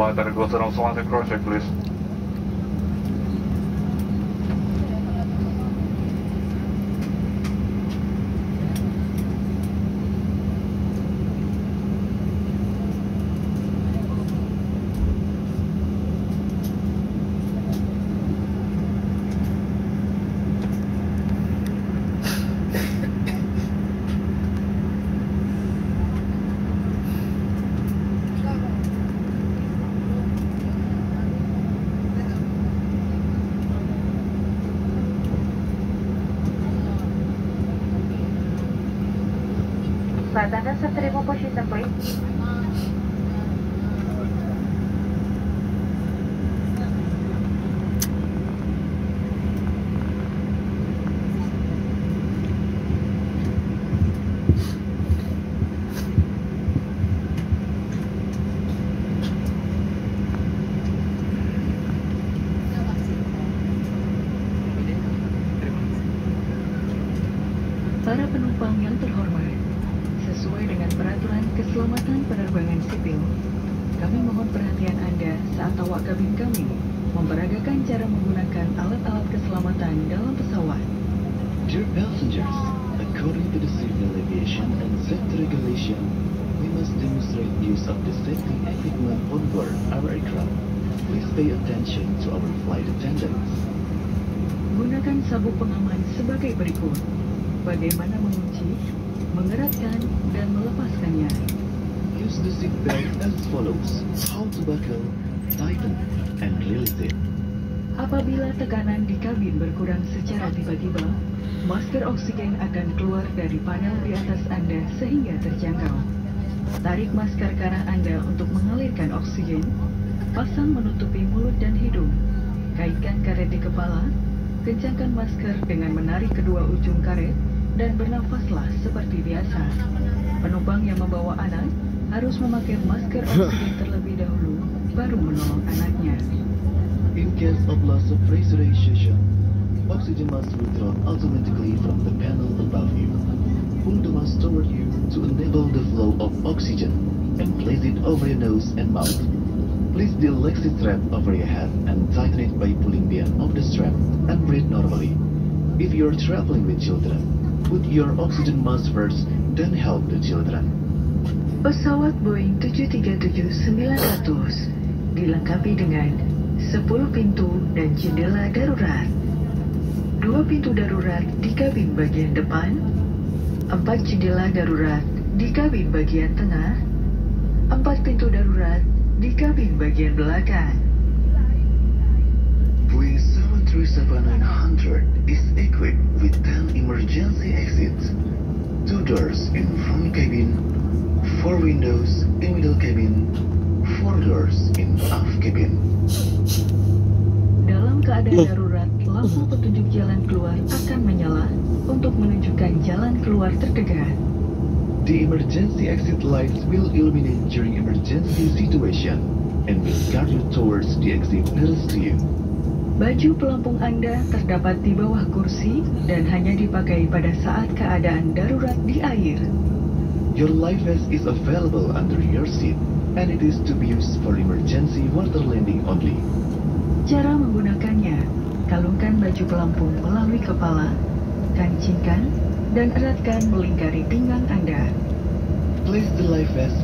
later goes around Slanted Cross-check, please. Tanda seterima posisi please. Para penumpang yang terhormat, sesuai dengan peraturan keselamatan penerbangan sipil, kami mohon perhatian Anda saat awak kabin kami memperagakan cara menggunakan alat-alat keselamatan dalam pesawat. Dear passengers, according to the Civil Aviation and Safety Regulation, we must demonstrate use of the safety equipment on board our aircraft. Please pay attention to our flight attendants. Gunakan sabuk pengaman sebagai berikut. Bagaimana mengunci, mengeratkan, dan melepaskannya. Use the seat belt as follows. How to buckle, tighten, and release it. Apabila tekanan di kabin berkurang secara tiba-tiba, masker oksigen akan keluar dari panel di atas Anda sehingga terjangkau. Tarik masker ke arah Anda untuk mengalirkan oksigen. Pasang menutupi mulut dan hidung. Kaitkan karet di kepala. Kencangkan masker dengan menarik kedua ujung karet dan bernafaslah seperti biasa. Penumpang yang membawa anak harus memakai masker oksigen terlebih dahulu, baru menolong anaknya. In case of loss of pressurization, oxygen must withdraw automatically from the panel above you. Pull the mask toward you to enable the flow of oxygen and place it over your nose and mouth. Place the elastic strap over your head and tighten it by pulling the end of the strap and breathe normally. If you are traveling with children, put your oxygen mask first, then help the children. Pesawat Boeing 737-900 dilengkapi dengan 10 pintu dan jendela darurat, 2 pintu darurat di kabin bagian depan, 4 jendela darurat di kabin bagian tengah, 4 pintu darurat di kabin bagian belakang. Boeing 737-900 is equipped with 10 emergency exits, 2 doors in front cabin, 4 windows in middle cabin, 4 doors in aft cabin. Dalam keadaan darurat, lampu petunjuk jalan keluar akan menyala untuk menunjukkan jalan keluar terdekat. The emergency exit lights will illuminate during emergency situation and will guide you towards the exit nearest to you. Baju pelampung Anda terdapat di bawah kursi dan hanya dipakai pada saat keadaan darurat di air. Your life vest is available under your seat and it is to be used for emergency water landing only. Cara menggunakannya, kalungkan baju pelampung melalui kepala, kancingkan, dan eratkan melingkari pinggang Anda. Place the life vest